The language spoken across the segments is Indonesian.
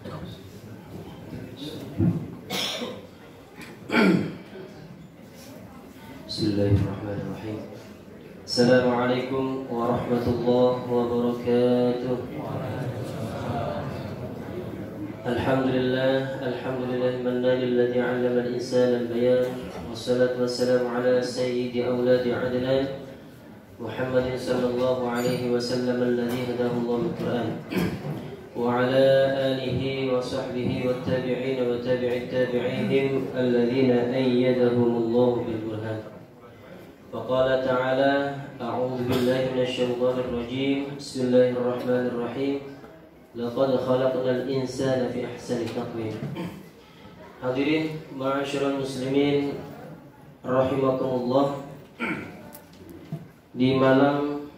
Bismillahirrahmanirrahim. Assalamualaikum warahmatullahi wabarakatuh. Alhamdulillah alladhi 'allama al-insana al-bayan. Wassalatu wassalamu ala sayyidi awladi 'adnan Muhammadin sallallahu alaihi wasallam alladhi hadahu Allah bil-Qur'an. Wa ala alihi wa sahbihi wa tabi'in wa tabi'it tabi'ihim alladhina ayyadahumullahu bil-Qur'an. Faqala ta'ala a'udzu billahi minasy syaithanir rajim. Bismillahirrahmanirrahim. Laqad khalaqnal insana fi ahsani taqwim. Hadirin ma'asyiral muslimin rahimakumullah. Di malam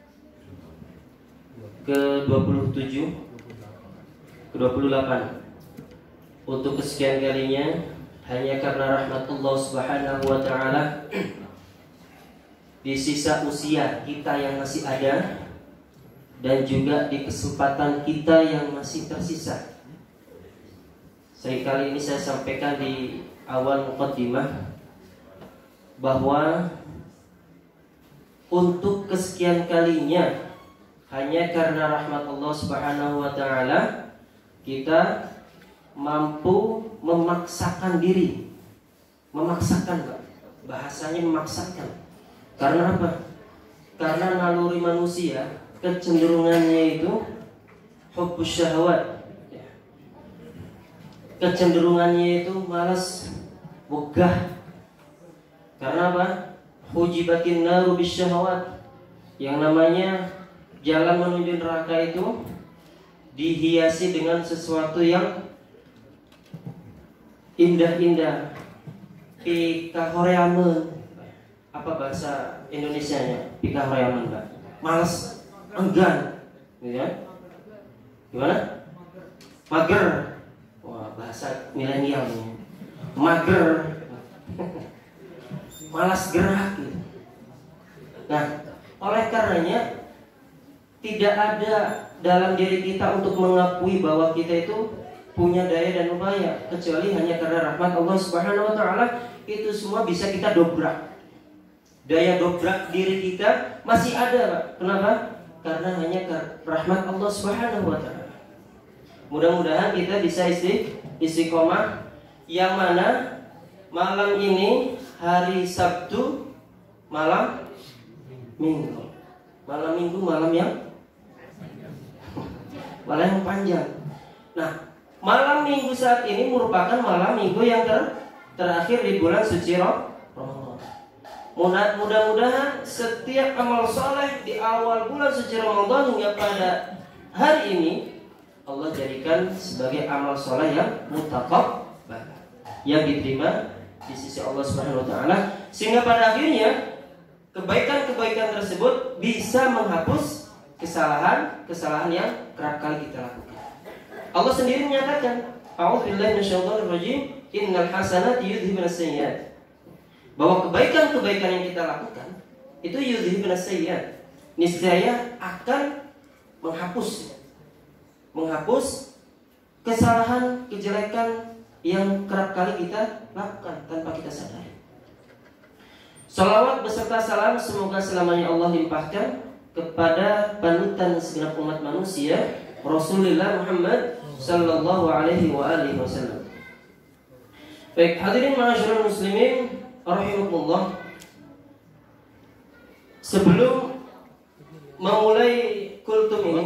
ke-27 ke-28 untuk kesekian kalinya, hanya karena rahmat Allah Subhanahu wa taala, di sisa usia kita yang masih ada dan juga di kesempatan kita yang masih tersisa. Seringkali ini saya sampaikan di awal muqaddimah bahwa untuk kesekian kalinya, hanya karena rahmat Allah Subhanahu wa taala, kita mampu memaksakan diri. Memaksakan, Pak. Bahasanya memaksakan. Karena apa? Karena naluri manusia, kecenderungannya itu hubbus syahwat. Kecenderungannya itu malas, wegah. Karena apa? Hujibatin naru bisyahwat. Yang namanya jalan menuju neraka itu dihiasi dengan sesuatu yang indah-indah. Pikahoreamen. Apa bahasa Indonesianya? Pikahoreamen, Pak. Malas, enggan, gitu ya? Gimana? Mager. Wah, bahasa milenial ini. Mager. Malas gerak gitu. Nah, oleh karenanya tidak ada dalam diri kita untuk mengakui bahwa kita itu punya daya dan upaya, kecuali hanya karena rahmat Allah Subhanahu wa taala. Itu semua bisa kita dobrak. Daya dobrak diri kita masih ada, Pak. Kenapa? Karena hanya rahmat Allah Subhanahu wa taala. Mudah-mudahan kita bisa istiqomah, yang mana malam ini hari Sabtu, malam Minggu. Malam Minggu, malam yang panjang. Nah, malam Minggu saat ini merupakan malam Minggu yang terakhir di bulan suci Ramadan. Mudah-mudahan setiap amal soleh di awal bulan suci Ramadan hingga pada hari ini Allah jadikan sebagai amal soleh yang mutaqabbal, yang diterima di sisi Allah Subhanahu wa taala, sehingga pada akhirnya kebaikan-kebaikan tersebut bisa menghapus kesalahan yang kerap kali kita lakukan. Allah sendiri menyatakan, a'udzubillahi minasyaitonir rajim, innal hasanati yudhhibunas sayyi'at. Bahwa kebaikan-kebaikan yang kita lakukan itu yudhhibunas sayyi'at, niscaya akan menghapus kesalahan, kejelekan yang kerap kali kita lakukan tanpa kita sadari. Salawat beserta salam semoga selamanya Allah limpahkan kepada panutan segenap umat manusia, Rasulullah Muhammad sallallahu alaihi wa alihi wasallam. Baik, hadirin ma'asyiral muslimin rahimakumullah. Sebelum memulai kultum ini,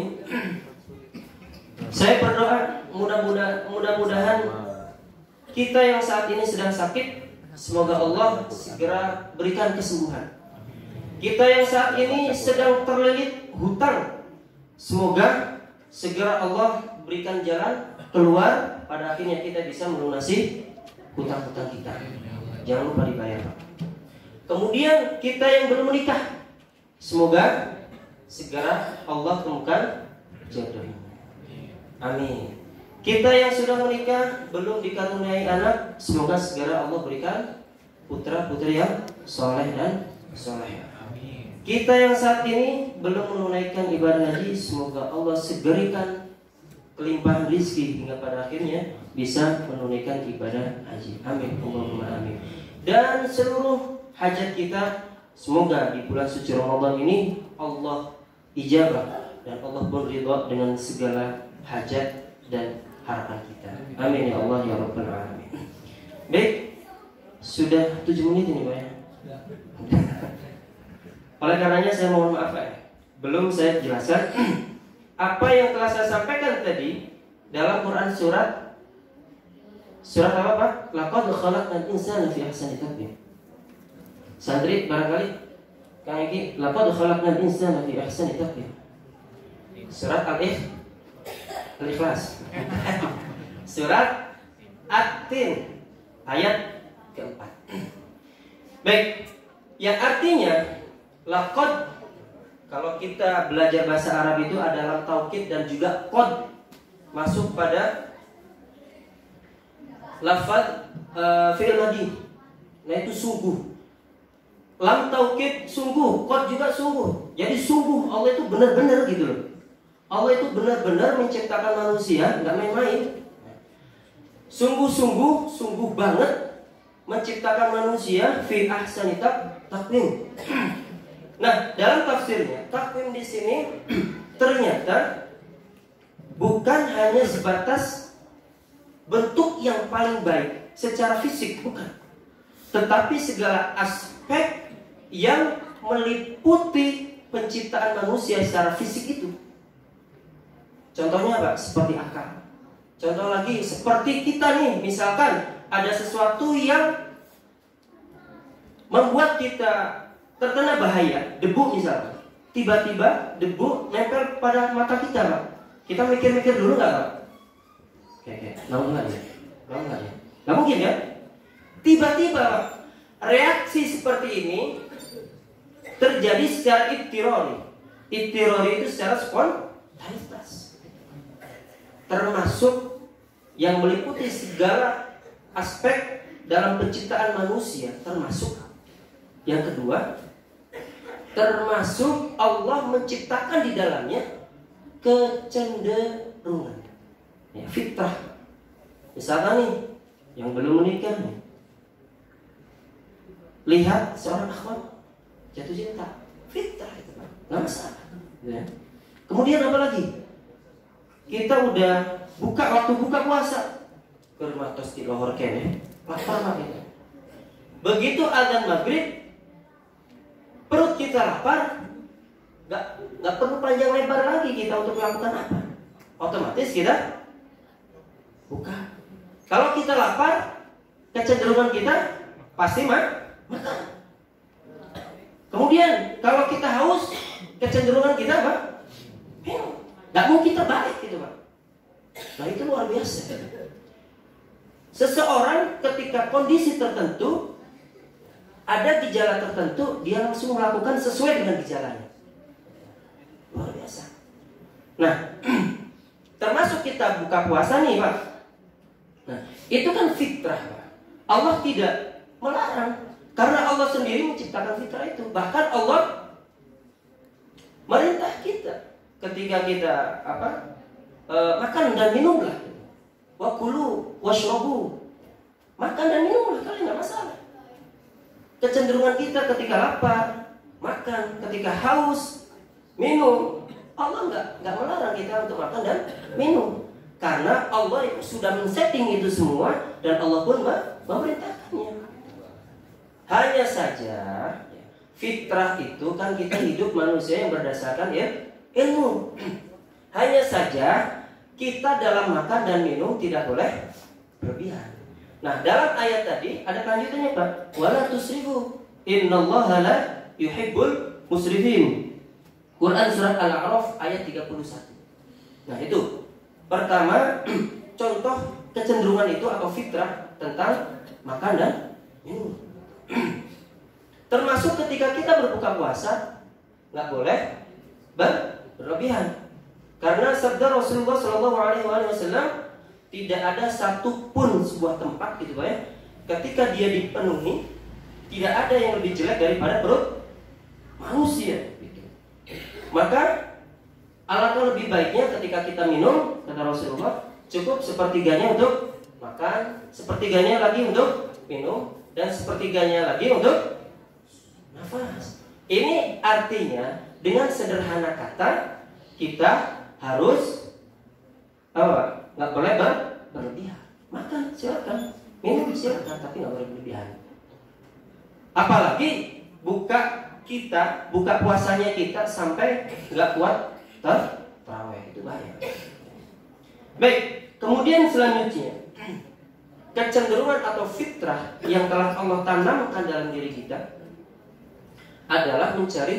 saya berdoa mudah-mudahan kita yang saat ini sedang sakit, semoga Allah segera berikan kesembuhan. Kita yang saat ini sedang terlilit hutang, semoga segera Allah berikan jalan keluar, pada akhirnya kita bisa melunasi hutang-hutang kita. Jangan lupa dibayar, Pak. Kemudian kita yang belum menikah, semoga segera Allah temukan jodohnya. Amin. Kita yang sudah menikah belum dikaruniai anak, semoga segera Allah berikan putra-putri yang soleh dan soleh. Kita yang saat ini belum menunaikan ibadah haji, semoga Allah segerikan kelimpahan rezeki hingga pada akhirnya bisa menunaikan ibadah haji. Amin, Allahumma amin. Dan seluruh hajat kita semoga di bulan suci Ramadan ini Allah ijabah dan Allah pun ridha dengan segala hajat dan harapan kita. Amin ya Allah ya Rabbal alamin. Baik, sudah 7 menit ini Pak ya. Oleh karenanya saya mohon maaf Pak ya, belum saya jelaskan apa yang telah saya sampaikan tadi dalam Quran surat apa Pak? Laqad khalaqnal insana fi ahsani taqwim. Santri barangkali Kang Egi, laqad khalaqnal insana fi ahsani taqwim. Surat Al-Ikhlas. Surat At-Tin ayat keempat. Baik, yang artinya laqad, kalau kita belajar bahasa Arab itu adalah taukid dan juga qad, masuk pada lafaz fi'il madhi. Nah itu sungguh. Lam taukid sungguh, qad juga sungguh. Jadi sungguh Allah itu benar-benar gitu loh. Allah itu benar-benar menciptakan manusia, nggak main-main. Sungguh-sungguh, sungguh banget menciptakan manusia fi ahsani taqwim. Nah, dalam tafsirnya, takwim di sini ternyata bukan hanya sebatas bentuk yang paling baik secara fisik, bukan. Tetapi segala aspek yang meliputi penciptaan manusia secara fisik itu. Contohnya apa? Seperti akal. Contoh lagi, seperti kita nih, misalkan ada sesuatu yang membuat kita terkena bahaya, debu misalnya. Tiba-tiba debu nempel pada mata kita, Pak. Kita mikir-mikir dulu nggak, Pak? Oke, nggak ya? Nggak mungkin ya? Tiba-tiba, Pak, reaksi seperti ini terjadi secara ittirori. Ittirori itu secara spontanitas. Termasuk yang meliputi segala aspek dalam penciptaan manusia, termasuk yang kedua, termasuk Allah menciptakan di dalamnya kecenderungan, ya, fitrah. Misalkan nih, yang belum menikah nih, lihat seorang akhwat jatuh cinta, fitrah itu Pak, nggak masalah. Ya. Kemudian apa lagi? Kita udah waktu buka puasa, kermatos di lohor kene, lapar kita. Begitu azan maghrib, perut kita lapar, nggak perlu panjang lebar lagi kita untuk melakukan apa? Otomatis kita buka. Kalau kita lapar, kecenderungan kita pasti makan. Kemudian kalau kita haus, kecenderungan kita apa? Minum. Nggak mungkin terbalik gitu Pak. Nah itu luar biasa. Seseorang ketika kondisi tertentu, ada gejala tertentu, dia langsung melakukan sesuai dengan gejalanya. Luar biasa. Nah, termasuk kita buka puasa nih Pak. Nah, itu kan fitrah Pak. Allah tidak melarang, karena Allah sendiri menciptakan fitrah itu. Bahkan Allah merintah kita ketika kita makan dan minumlah. Wa kulu washrabu. Makan dan minumlah, kalian nggak masalah. Kecenderungan kita ketika lapar, makan, ketika haus, minum. Allah nggak melarang kita untuk makan dan minum, karena Allah sudah men-setting itu semua dan Allah pun memerintahkannya. Hanya saja fitrah itu kan kita hidup manusia yang berdasarkan ilmu. Hanya saja kita dalam makan dan minum tidak boleh berlebihan. Nah, dalam ayat tadi ada lanjutannya Pak. Wala tusrifu innallaha la yuhibbul musrifin. Quran surat Al-A'raf ayat 31. Nah, itu pertama contoh kecenderungan itu atau fitrah tentang makan dan minum. Termasuk ketika kita berbuka puasa nggak boleh berlebihan. Karena sabda Rasulullah SAW, tidak ada satupun sebuah tempat gitu Pak ya, ketika dia dipenuhi, tidak ada yang lebih jelek daripada perut manusia gitu. Maka Alangkah lebih baiknya ketika kita minum, kata Rasulullah, cukup sepertiganya untuk makan, sepertiganya lagi untuk minum, dan sepertiganya lagi untuk nafas. Ini artinya dengan sederhana kata kita harus nggak boleh berlebihan. Makan silakan, minum silakan, tapi nggak boleh berlebihan. Apalagi buka puasanya kita sampai nggak kuat tarawih, itu bahaya. Baik, kemudian selanjutnya kecenderungan atau fitrah yang telah Allah tanamkan dalam diri kita adalah mencari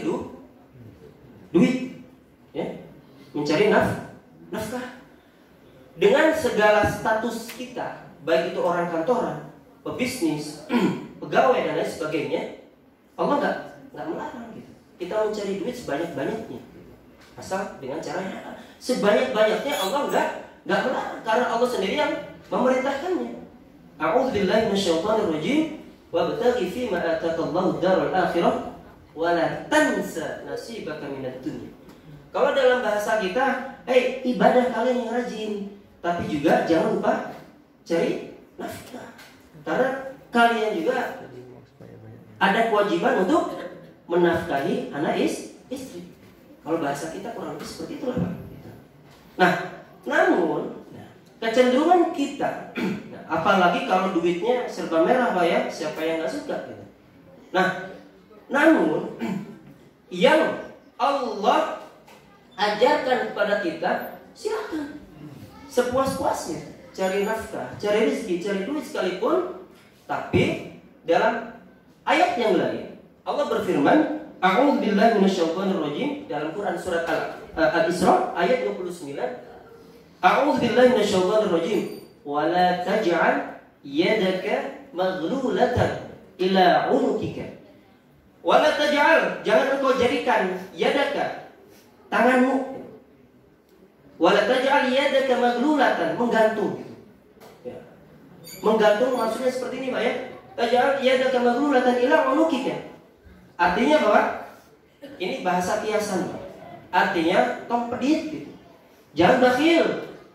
duit, ya, mencari nafkah. Dengan segala status kita, baik itu orang kantoran, pebisnis, pegawai dan lain sebagainya, Allah nggak melarang gitu. Kita mencari duit sebanyak-banyaknya, asal dengan cara yang halal. Sebanyak-banyaknya Allah nggak melarang, karena Allah sendiri yang memerintahkannya. A'udzubillahi minasyaitonir rajim. Wabtaghi fima ataqallahu darul akhirah wala tansa nasibaka minad dunya. Kalau dalam bahasa kita, ibadah kalian yang rajin, tapi juga jangan lupa cari nafkah. Karena kalian juga ada kewajiban untuk menafkahi anak istri. Kalau bahasa kita kurang lebih seperti itulah, Pak. Nah, namun kecenderungan kita, apalagi kalau duitnya serba merah, Pak, ya, siapa yang nggak suka gitu. Nah, namun yang Allah ajarkan kepada kita, silakan sepuas-puasnya cari nafkah, cari rezeki, cari duit sekalipun. Tapi dalam ayat yang lain Allah berfirman, A'udzubillahi minasyaitonir rajim, dalam Quran surat Al-Isra ayat 29. A'udzubillahi minasyaitonir rajim, wa la taj'al yadaka maghlulatan ila 'unukika. Wa la taj'al, jangan engkau jadikan yadaka, tanganmu, wala taj'al yadaka maghlulatan, menggantung gitu. Ya. Menggantung maksudnya seperti ini, Pak, ya. Taj'al yadaka maghlulatan ila 'unukika. Artinya bahwa ini bahasa kiasan, Pak. Artinya tong pedit gitu. Jangan bakhil.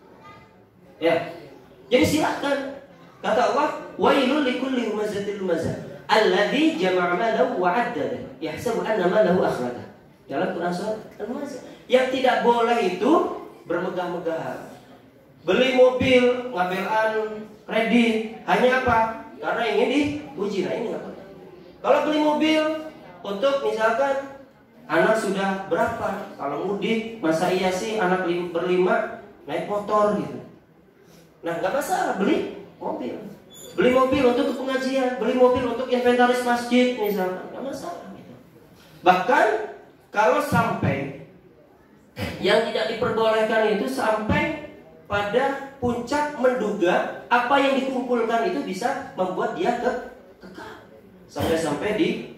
Ya. Jadi silakan. Kata Allah, wailul likulli humazatil lumazah alladzi jama'a malahu wa 'addada yahsabu anna malahu akhlada. Dalam Quran surat Al-Mazah. Yang tidak boleh itu bermegah-megah, beli mobil, ngambilan kredit, hanya apa? Karena ingin dipuji. Nah, ini nggak boleh. Kalau beli mobil untuk misalkan anak sudah berapa, kalau mudik, masa iya sih anak berlima naik motor gitu. Nah, nggak masalah beli mobil. Beli mobil untuk pengajian, beli mobil untuk inventaris masjid misalkan, nggak masalah gitu. Bahkan kalau sampai yang tidak diperbolehkan itu sampai pada puncak menduga apa yang dikumpulkan itu bisa membuat dia kekal, sampai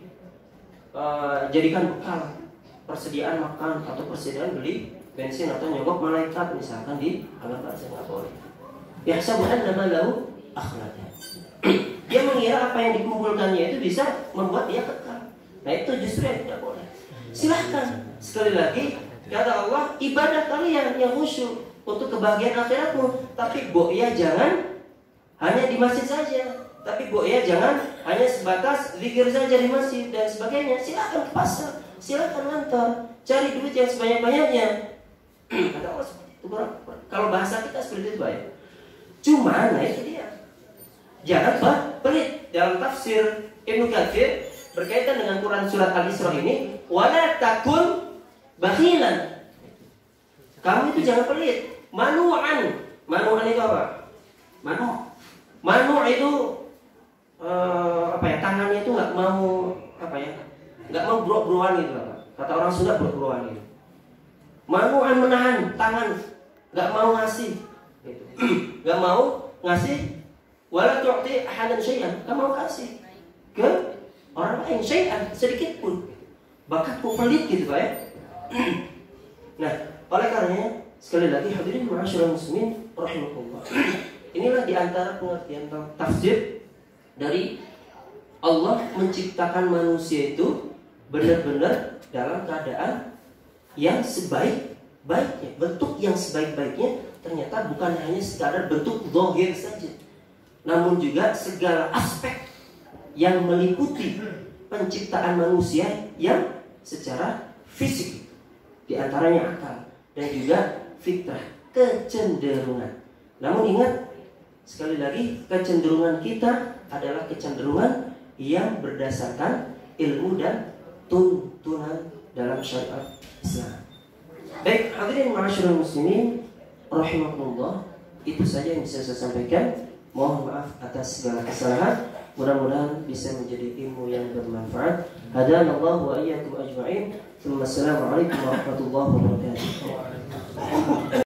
jadikan bekal persediaan makan atau persediaan beli bensin atau nyogok malaikat misalkan di alam barzah, nggak boleh. Yahsabu anna malahu akhlada. Dia mengira apa yang dikumpulkannya itu bisa membuat dia kekal. Nah, itu justru yang tidak boleh. Silahkan, sekali lagi kata Allah, ibadah kalian yang khusyuk untuk kebahagiaan akhiratmu. Tapi ya jangan hanya di masjid saja. Tapi ya jangan hanya sebatas zikir saja di masjid dan sebagainya. Silakan ke pasar, silakan ngantor, cari duit yang sebanyak-banyaknya. Kata Allah seperti itu. Kalau bahasa kita seperti itu, baik. Cuma, nah itu dia. Jangan pelit. Dalam tafsir Ibnu Katsir berkaitan dengan Quran surat Al-Isra ini, wala takun bakhilan. Kamu itu jangan pelit. Manu'an itu apa? Manu itu tangannya itu nggak mau nggak mau bro-broan gitu lah. Kata orang Sunda bro-broan gitu. Manu'an, menahan tangan, nggak mau ngasih, gitu. Nggak mau ngasih. Wala tu'ti ahadan syai'an, nggak mau kasih ke orang lain syai'an sedikit pun. Bahkan pelit gitu, Pak, ya. Nah, oleh karenanya sekali lagi hadirin ma'asyiral muslimin rahimakumullah. Inilah diantara pengertian tafsir dari Allah menciptakan manusia itu benar-benar dalam keadaan yang sebaik baiknya, bentuk yang sebaik-baiknya ternyata bukan hanya sekadar bentuk zahir saja, namun juga segala aspek yang meliputi penciptaan manusia yang secara fisik, diantaranya akal dan juga fitrah, kecenderungan. Namun ingat, sekali lagi, kecenderungan kita adalah kecenderungan yang berdasarkan ilmu dan tuntunan dalam syariat Islam. Baik, hadirin ma'asyiral muslimin rahimakumullah, itu saja yang bisa saya sampaikan. Mohon maaf atas segala kesalahan. Mudah-mudahan bisa menjadi ilmu yang bermanfaat. Hadanallahu wa iyyakum ajma'in. Assalamualaikum warahmatullahi wabarakatuh.